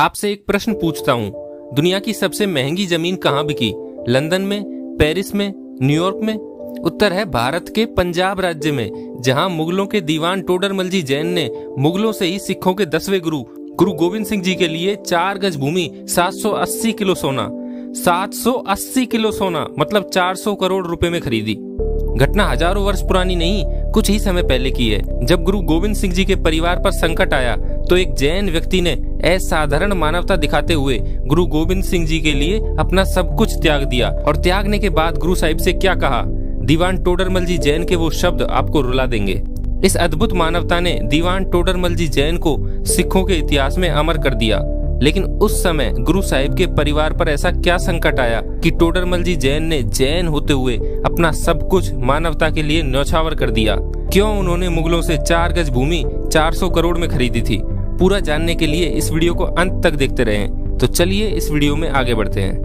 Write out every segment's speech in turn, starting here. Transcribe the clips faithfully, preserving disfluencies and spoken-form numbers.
आपसे एक प्रश्न पूछता हूँ, दुनिया की सबसे महंगी जमीन कहाँ बिकी? लंदन में, पेरिस में, न्यूयॉर्क में? उत्तर है भारत के पंजाब राज्य में, जहाँ मुगलों के दीवान टोडरमल जी जैन ने मुगलों से ही सिखों के दसवें गुरु गुरु गोविंद सिंह जी के लिए चार गज भूमि सात सौ अस्सी किलो सोना सात सौ अस्सी किलो सोना मतलब चार सौ करोड़ रुपए में खरीदी। घटना हजारों वर्ष पुरानी नहीं, कुछ ही समय पहले की है। जब गुरु गोविंद सिंह जी के परिवार पर संकट आया तो एक जैन व्यक्ति ने असाधारण मानवता दिखाते हुए गुरु गोविंद सिंह जी के लिए अपना सब कुछ त्याग दिया। और त्यागने के बाद गुरु साहिब से क्या कहा, दीवान टोडरमल जी जैन के वो शब्द आपको रुला देंगे। इस अद्भुत मानवता ने दीवान टोडरमल जी जैन को सिखों के इतिहास में अमर कर दिया। लेकिन उस समय गुरु साहिब के परिवार पर ऐसा क्या संकट आया कि टोडरमल जी जैन ने जैन होते हुए अपना सब कुछ मानवता के लिए न्यौछावर कर दिया? क्यों उन्होंने मुगलों से चार गज भूमि चार सौ करोड़ में खरीदी थी? पूरा जानने के लिए इस वीडियो को अंत तक देखते रहें। तो चलिए इस वीडियो में आगे बढ़ते हैं।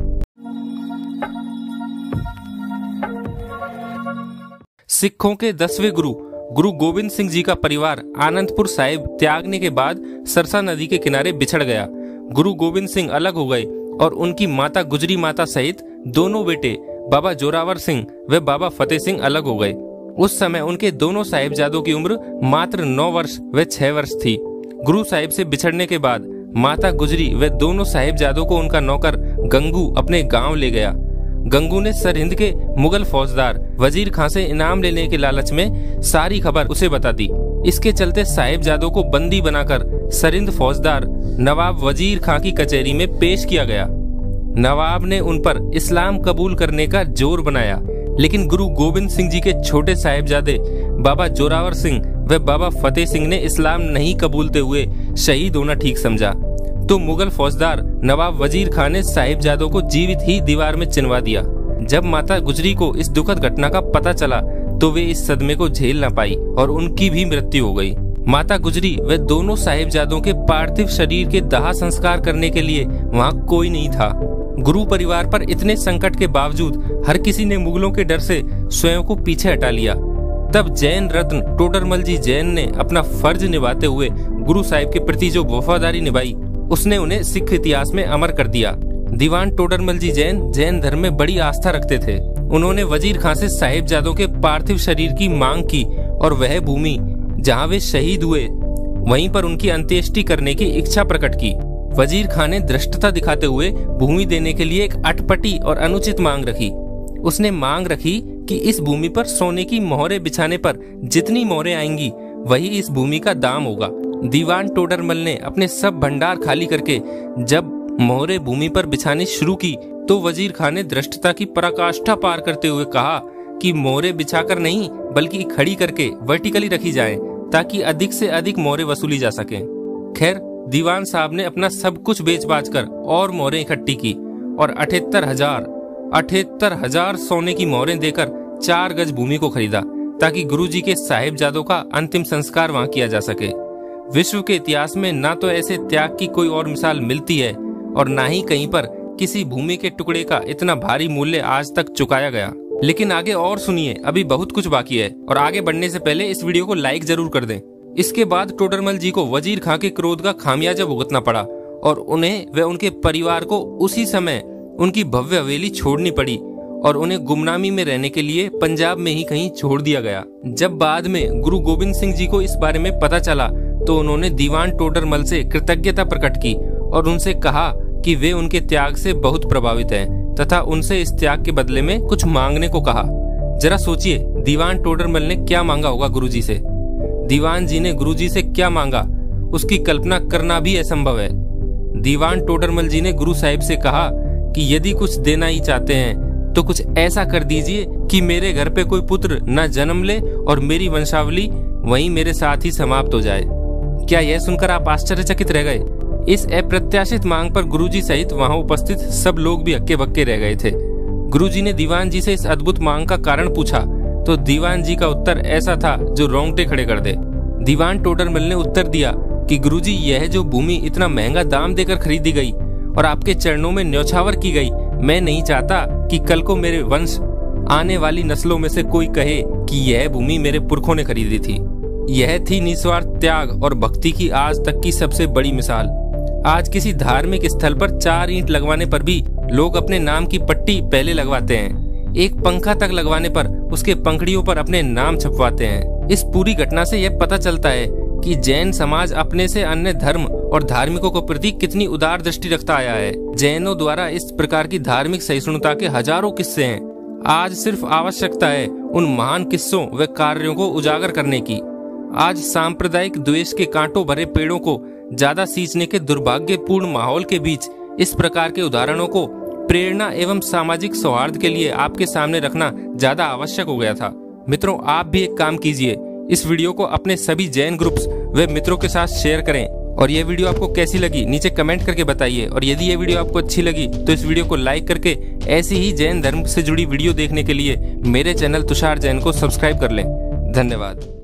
सिखों के दसवें गुरु गुरु गोविंद सिंह जी का परिवार आनंदपुर साहिब त्यागने के बाद सरसा नदी के किनारे बिछड़ गया। गुरु गोविंद सिंह अलग हो गए और उनकी माता गुजरी माता सहित दोनों बेटे बाबा जोरावर सिंह व बाबा फतेह सिंह अलग हो गए। उस समय उनके दोनों साहिबजादों की उम्र मात्र नौ वर्ष व छह वर्ष थी। गुरु साहिब से बिछड़ने के बाद माता गुजरी व दोनों साहिबजादों को उनका नौकर गंगू अपने गांव ले गया। गंगू ने सरहिंद के मुगल फौजदार वजीर खां से इनाम लेने के लालच में सारी खबर उसे बता दी। इसके चलते साहिबजादों को बंदी बनाकर सरहिंद फौजदार नवाब वजीर खां की कचहरी में पेश किया गया। नवाब ने उन पर इस्लाम कबूल करने का जोर बनाया, लेकिन गुरु गोविंद सिंह जी के छोटे साहिबजादे बाबा जोरावर सिंह व बाबा फतेह सिंह ने इस्लाम नहीं कबूलते हुए शहीद होना ठीक समझा। तो मुगल फौजदार नवाब वजीर खान ने साहिबजादों को जीवित ही दीवार में चिनवा दिया। जब माता गुजरी को इस दुखद घटना का पता चला तो वे इस सदमे को झेल न पाई और उनकी भी मृत्यु हो गई। माता गुजरी व दोनों साहिबजादों के पार्थिव शरीर के दाह संस्कार करने के लिए वहाँ कोई नहीं था। गुरु परिवार पर इतने संकट के बावजूद हर किसी ने मुगलों के डर से स्वयं को पीछे हटा लिया। तब जैन रत्न टोडरमल जी जैन ने अपना फर्ज निभाते हुए गुरु साहिब के प्रति जो वफादारी निभाई उसने उन्हें सिख इतिहास में अमर कर दिया। दीवान टोडरमल जी जैन जैन धर्म में बड़ी आस्था रखते थे। उन्होंने वजीर खां से साहिबजादों के पार्थिव शरीर की मांग की और वह भूमि जहां वे शहीद हुए वहीं पर उनकी अंत्येष्टि करने की इच्छा प्रकट की। वजीर खां ने धृष्टता दिखाते हुए भूमि देने के लिए एक अटपटी और अनुचित मांग रखी। उसने मांग रखी कि इस भूमि पर सोने की मोहरें बिछाने पर जितनी मोहरें आएंगी वही इस भूमि का दाम होगा। दीवान टोडरमल ने अपने सब भंडार खाली करके जब मोहरे भूमि पर बिछानी शुरू की तो वजीर खान ने धृष्टता की पराकाष्ठा पार करते हुए कहा कि मोहरे बिछाकर नहीं बल्कि खड़ी करके वर्टिकली रखी जाएं ताकि अधिक से अधिक मोहरे वसूली जा सकें। खैर, दीवान साहब ने अपना सब कुछ बेच बाच कर और मोहरें इकट्ठी की और अठहत्तर हजार अठहत्तर हजार सोने की मोहरें देकर चार गज भूमि को खरीदा ताकि गुरुजी के साहिबजादों का अंतिम संस्कार वहां किया जा सके। विश्व के इतिहास में ना तो ऐसे त्याग की कोई और मिसाल मिलती है और ना ही कहीं पर किसी भूमि के टुकड़े का इतना भारी मूल्य आज तक चुकाया गया। लेकिन आगे और सुनिए, अभी बहुत कुछ बाकी है और आगे बढ़ने से पहले इस वीडियो को लाइक जरूर कर दें। इसके बाद टोडरमल जी को वजीर खां के क्रोध का खामियाजा भुगतना पड़ा और उन्हें व उनके परिवार को उसी समय उनकी भव्य हवेली छोड़नी पड़ी और उन्हें गुमनामी में रहने के लिए पंजाब में ही कहीं छोड़ दिया गया। जब बाद में गुरु गोविंद सिंह जी को इस बारे में पता चला तो उन्होंने दीवान टोडरमल से कृतज्ञता प्रकट की और उनसे कहा कि वे उनके त्याग से बहुत प्रभावित हैं तथा उनसे इस त्याग के बदले में कुछ मांगने को कहा। जरा सोचिए, दीवान टोडरमल ने क्या मांगा होगा गुरुजी से। दीवान जी ने गुरुजी से क्या मांगा उसकी कल्पना करना भी असंभव है। दीवान टोडरमल जी ने गुरु साहिब से कहा कि यदि कुछ देना ही चाहते हैं तो कुछ ऐसा कर दीजिए कि मेरे घर पे कोई पुत्र न जन्म ले और मेरी वंशावली वहीं मेरे साथ ही समाप्त हो जाए। क्या यह सुनकर आप आश्चर्यचकित रह गए? इस अप्रत्याशित मांग पर गुरुजी सहित वहां उपस्थित सब लोग भी हक्के बक्के रह गए थे। गुरुजी ने दीवान जी से इस अद्भुत मांग का कारण पूछा तो दीवान जी का उत्तर ऐसा था जो रोंगटे खड़े कर दे। दीवान टोडरमल ने उत्तर दिया कि गुरुजी, यह जो भूमि इतना महंगा दाम देकर खरीदी गई और आपके चरणों में न्यौछावर की गई, मैं नहीं चाहता कि कल को मेरे वंश आने वाली नस्लों में से कोई कहे कि यह भूमि मेरे पुरखों ने खरीदी थी। यह थी निस्वार्थ त्याग और भक्ति की आज तक की सबसे बड़ी मिसाल। आज किसी धार्मिक स्थल पर चार ईंट लगवाने पर भी लोग अपने नाम की पट्टी पहले लगवाते हैं। एक पंखा तक लगवाने पर उसके पंखड़ियों पर अपने नाम छपवाते हैं। इस पूरी घटना से यह पता चलता है कि जैन समाज अपने से अन्य धर्म और धार्मिकों के प्रति कितनी उदार दृष्टि रखता आया है। जैनों द्वारा इस प्रकार की धार्मिक सहिष्णुता के हजारों किस्से हैं। आज सिर्फ आवश्यकता है उन महान किस्सों व कार्यों को उजागर करने की। आज सांप्रदायिक द्वेष के कांटों भरे पेड़ों को ज्यादा सींचने के दुर्भाग्यपूर्ण माहौल के बीच इस प्रकार के उदाहरणों को प्रेरणा एवं सामाजिक सौहार्द के लिए आपके सामने रखना ज्यादा आवश्यक हो गया था। मित्रों, आप भी एक काम कीजिए, इस वीडियो को अपने सभी जैन ग्रुप्स व मित्रों के साथ शेयर करें। और ये वीडियो आपको कैसी लगी नीचे कमेंट करके बताइए। और यदि ये वीडियो आपको अच्छी लगी तो इस वीडियो को लाइक करके ऐसी ही जैन धर्म से जुड़ी वीडियो देखने के लिए मेरे चैनल तुषार जैन को सब्सक्राइब कर लें। धन्यवाद।